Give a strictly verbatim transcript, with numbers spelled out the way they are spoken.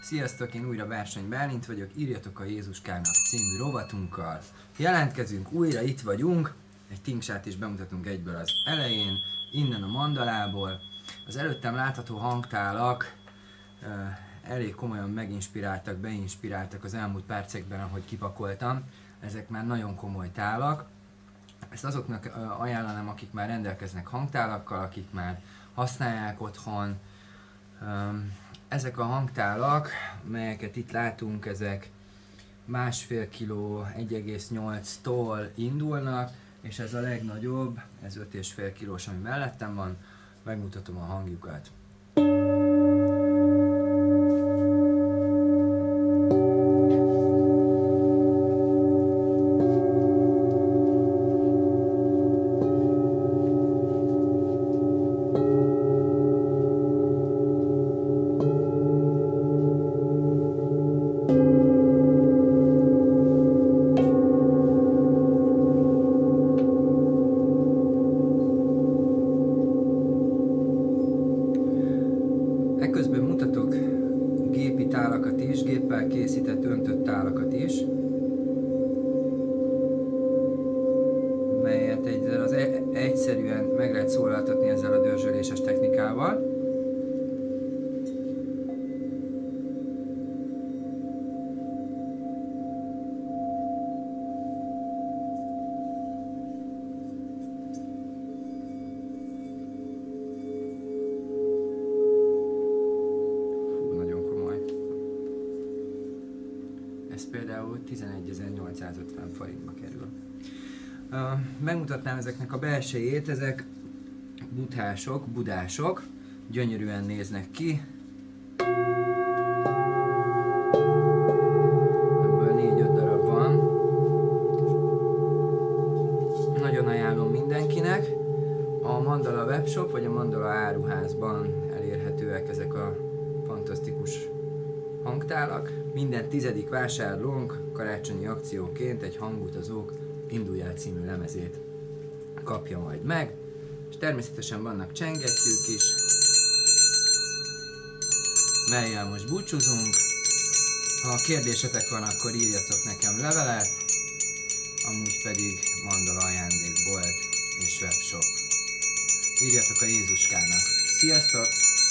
Sziasztok, én újra Bársony Bálint vagyok, írjatok a Jézuskának című rovatunkkal. Jelentkezünk, újra itt vagyunk, egy tinksát is bemutatunk egyből az elején, innen a mandalából. Az előttem látható hangtálak uh, elég komolyan meginspiráltak, beinspiráltak az elmúlt percekben, ahogy kipakoltam. Ezek már nagyon komoly tálak. Ezt azoknak uh, ajánlanám, akik már rendelkeznek hangtálakkal, akik már használják otthon. Um, Ezek a hangtálak, melyeket itt látunk, ezek másfél kiló, egy egész nyolc-tól indulnak, és ez a legnagyobb, ez öt és fél kilós, ami mellettem van, megmutatom a hangjukat. Ekközben mutatok gépi tálakat is, géppel készített öntött tálakat is, melyet ezzel az e egyszerűen meg lehet szólaltatni ezzel a dörzsöléses technikával. Ez például tizenegyezer-nyolcszázötven forintba kerül. Uh, megmutatnám ezeknek a belsejét, ezek buthások, budások, gyönyörűen néznek ki. Ebből négy-öt darab van. Nagyon ajánlom mindenkinek. A Mandala webshop vagy a Mandala áruházban elérhetőek ezek a fantasztikus hangtálak. Minden tizedik vásárlónk karácsonyi akcióként egy Hangutazók Indulj el című lemezét kapja majd meg, és természetesen vannak csengettyűk is, mellyel most búcsúzunk. Ha kérdésetek van, akkor írjatok nekem levelet, amúgy pedig Mandala ajándékbolt és webshop. Írjatok a Jézuskának. Sziasztok!